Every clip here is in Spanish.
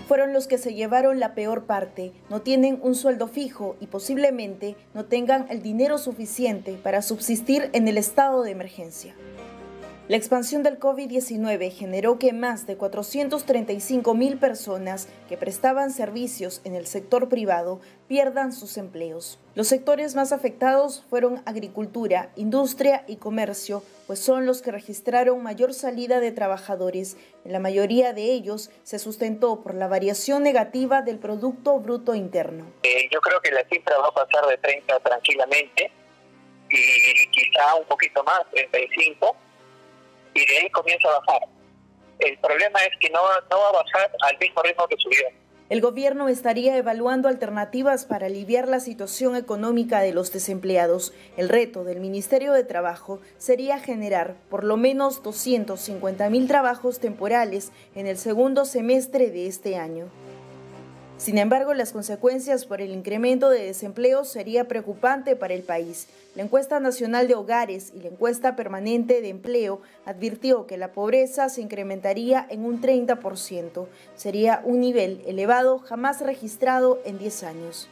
fueron los que se llevaron la peor parte. No tienen un sueldo fijo y posiblemente no tengan el dinero suficiente para subsistir en el estado de emergencia. La expansión del COVID-19 generó que más de 435.000 personas que prestaban servicios en el sector privado pierdan sus empleos. Los sectores más afectados fueron agricultura, industria y comercio, pues son los que registraron mayor salida de trabajadores. En la mayoría de ellos se sustentó por la variación negativa del Producto Bruto Interno. Yo creo que la cifra va a pasar de 30 tranquilamente y quizá un poquito más, 35. Y de ahí comienza a bajar. El problema es que no va a bajar al mismo ritmo que subió. El gobierno estaría evaluando alternativas para aliviar la situación económica de los desempleados. El reto del Ministerio de Trabajo sería generar por lo menos 250.000 trabajos temporales en el segundo semestre de este año. Sin embargo, las consecuencias por el incremento de desempleo sería preocupante para el país. La encuesta nacional de hogares y la encuesta permanente de empleo advirtió que la pobreza se incrementaría en un 30%. Sería un nivel elevado jamás registrado en 10 años.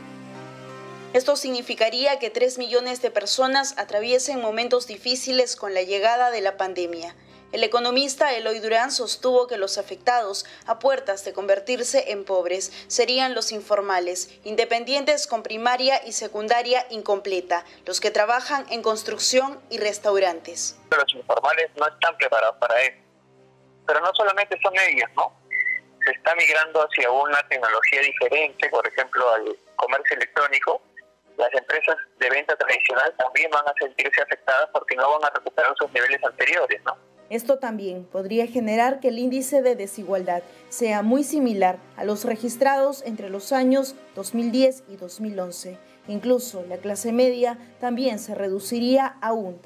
Esto significaría que 3 millones de personas atraviesen momentos difíciles con la llegada de la pandemia. El economista Eloy Durán sostuvo que los afectados, a puertas de convertirse en pobres, serían los informales, independientes con primaria y secundaria incompleta, los que trabajan en construcción y restaurantes. Los informales no están preparados para eso. Pero no solamente son ellos, ¿no? Se está migrando hacia una tecnología diferente, por ejemplo, al comercio electrónico. Las empresas de venta tradicional también van a sentirse afectadas porque no van a recuperar sus niveles anteriores, ¿no? Esto también podría generar que el índice de desigualdad sea muy similar a los registrados entre los años 2010 y 2011. Incluso la clase media también se reduciría a un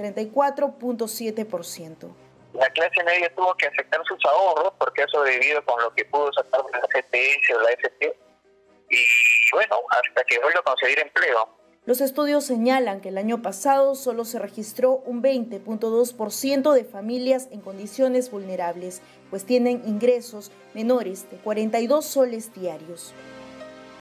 34.7%. La clase media tuvo que afectar sus ahorros porque ha sobrevivido con lo que pudo sacar de la CTS o la FP y bueno, hasta que vuelva a conseguir empleo. Los estudios señalan que el año pasado solo se registró un 20.2% de familias en condiciones vulnerables, pues tienen ingresos menores de 42 soles diarios.